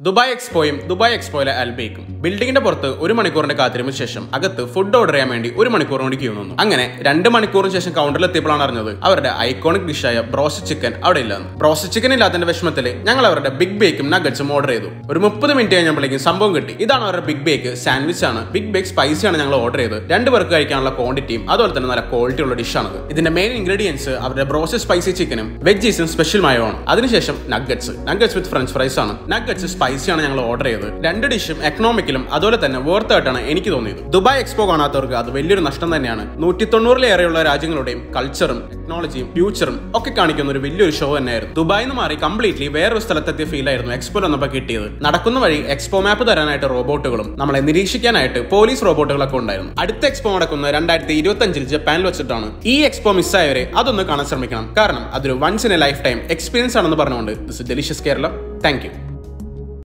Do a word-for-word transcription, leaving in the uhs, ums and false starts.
Dubai എക്സ്പോയും Dubai എക്സ്പോയിലെ അൽബൈക്കും ബിൽഡിംഗിന്റെ പുറത്ത് ഒരു മണിക്കൂറിന്റെ കാത്തിരിപ്പിന് ശേഷം അകത്ത് ഫുഡ് ഓർഡർ ചെയ്യാൻ വേണ്ടി ഒരു മണിക്കൂർ കൊണ്ട് ക്യൂ നിന്നു. അങ്ങനെ രണ്ട് മണിക്കൂറിന് ശേഷം കൗണ്ടറിൽ എത്തിയപ്പോഴാണ് അറിഞ്ഞത് അവരുടെ ഐക്കോണിക് ഡിഷായ ബ്രോസ്റ്റഡ് ചിക്കൻ അവിടെ ഇല്ലെന്ന്. ബ്രോസ്റ്റഡ് ചിക്കൻ ഇല്ലാത്തതിന്റെ വിഷമത്തിൽ ഞങ്ങൾ അവരുടെ ബിഗ് ബേക്കും നഗറ്റ്സും ഓർഡർ ചെയ്തു. ഒരു മുപ്പത് മിനിറ്റ് കഴിഞ്ഞപ്പോഴേക്കും സംഭവം കിട്ടി. ഇതാണ് അവരുടെ ബിഗ് ബേക്ക് സാൻഡ്വിച്ച് ആണ്. ബിഗ് ബേക്ക് സ്പൈസി ആണ് ഞങ്ങൾ ഓർഡർ ചെയ്തത്. രണ്ട് പേർക്ക് കഴിക്കാനുള്ള ക്വാണ്ടിറ്റിയും അതുപോലെ തന്നെ നല്ല ക്വാളിറ്റി ഉള്ള ഡിഷാണത്. ഇതിന്റെ മെയിൻ ഇൻഗ്രീഡിയൻസ് അവരുടെ ബ്രോസ്റ്റഡ് സ്പൈസി ചിക്കനും വെജീസും സ്പെഷ്യൽ മയോണ്. അതിനുശേഷം nuggets nuggets with french fries ആണ്. നഗറ്റ്സ് സ്പൈസി ആണ് ഞങ്ങൾ ഓർഡർ ചെയ്തത്. രണ്ട് ഡിഷും എക്കണോമിക്കലും അതുപോലെ തന്നെ വർത്ത് ആയിട്ടാണ് എനിക്ക് തോന്നിയത്. ദുബായ് എക്സ്പോ കാണാത്തവർക്ക് അത് വലിയൊരു നഷ്ടം തന്നെയാണ്. നൂറ്റി തൊണ്ണൂറിലേറെയുള്ള രാജ്യങ്ങളുടെയും കൾച്ചറും ടെക്നോളജിയും ഫ്യൂച്ചറും ഒക്കെ കാണിക്കുന്ന ഒരു വലിയൊരു ഷോ തന്നെയായിരുന്നു. ദുബായിൽ നിന്ന് മാറി കംപ്ലീറ്റ്ലി വേറൊരു സ്ഥലത്തെത്തിയ ഫീൽ ആയിരുന്നു എക്സ്പോ വന്നപ്പോൾ കിട്ടിയത്. നടക്കുന്ന വഴി എക്സ്പോ മാപ്പ് തരാനായിട്ട് റോബോട്ടുകളും നമ്മളെ നിരീക്ഷിക്കാനായിട്ട് പോലീസ് റോബോട്ടുകളൊക്കെ ഉണ്ടായിരുന്നു. അടുത്ത എക്സ്പോ നടക്കുന്ന രണ്ടായിരത്തി ഇരുപത്തി അഞ്ചിൽ ജപ്പാനിൽ വെച്ചിട്ടാണ്. ഈ എക്സ്പോ മിസ്സായവരെ അതൊന്ന് കാണാൻ ശ്രമിക്കണം. കാരണം അതൊരു once in a lifetime experience ആണെന്ന് പറഞ്ഞുകൊണ്ട് this is delicious Kerala. Thank U.